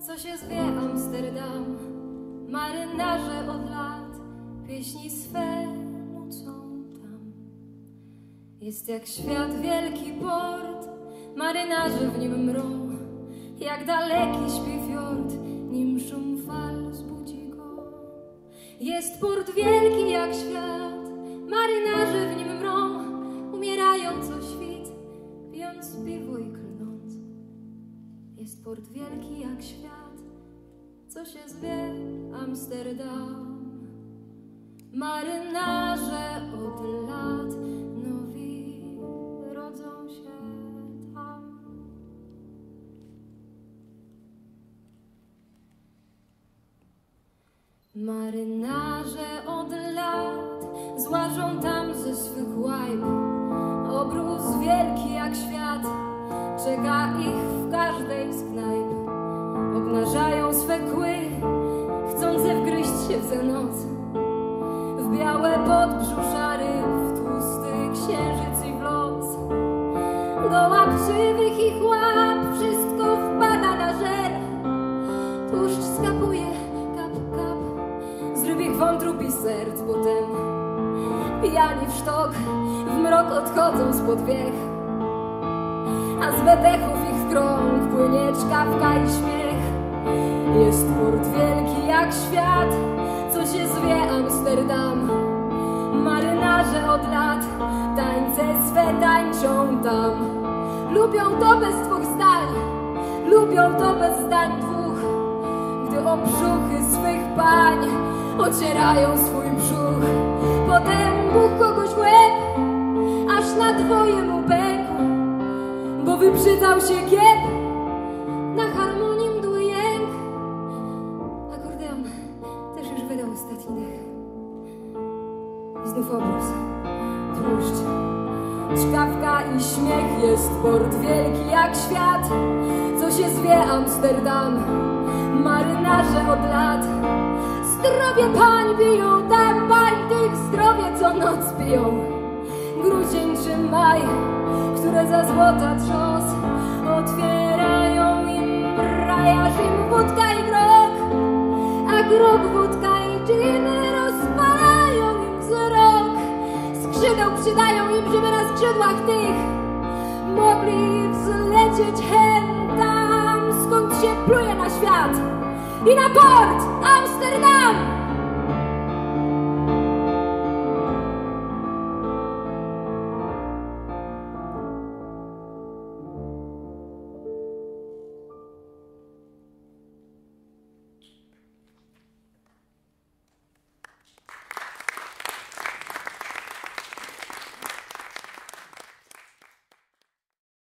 co się zwie Amsterdam. Marynarze od lat pieśni swe nucą tam. Jest jak świat wielki port, marynarze w nim mrą, jak daleki śpi fiord, nim szum fal zbudzi go. Jest port wielki jak świat, marynarze w nim mrą, umierają co świt, pijąc piwo i klnąc. Jest port wielki jak świat, co się zwie Amsterdam. Marynarze od lat nowi rodzą się tam. Marynarze od lat złażą tam ze swych łajb. Obrus wielki jak świat czeka ich w każdej z knajp. Obnażają swe kły, chcące wgryźć się w za noc, w białe podbrzusza ryb, w tłusty księżyc i w los. Do łapczywych ich łap wszystko wpada na żer. Tłuszcz skapuje kap, kap z rybich wątrób i serc. Potem pijani w sztok w mrok odchodzą spod wiech, a z wydechów ich krąg płynie czkawka i śmiech. Jest port wielki jak świat, co się zwie Amsterdam. Marynarze od lat tańce swe tańczą tam. Lubią to bez dwóch zdań, lubią to bez zdań dwóch, gdy o brzuchy swych pań ocierają swój brzuch. Potem Bóg kogoś w łeb, aż na dwoje mu pękł, bo wybrzydzał się kiep, na harmonii mdły jęk. Akordeon też już wydał ostatni dech. I znów obóz, tłuszcz, czkawka i śmiech. Jest port wielki jak świat, co się zwie Amsterdam. Marynarze od lat zdrowie pań biją tam, pań tych zdrowie co noc piją. Grudzień czy maj, które za złota trzos otwierają im brajarz, im wódka i grog, a grog, wódka i gin rozpalają im wzrok. Skrzydeł przydają im, żeby na skrzydłach tych mogli wzlecieć hen tam, skąd się pluje na świat i na port Amsterdam.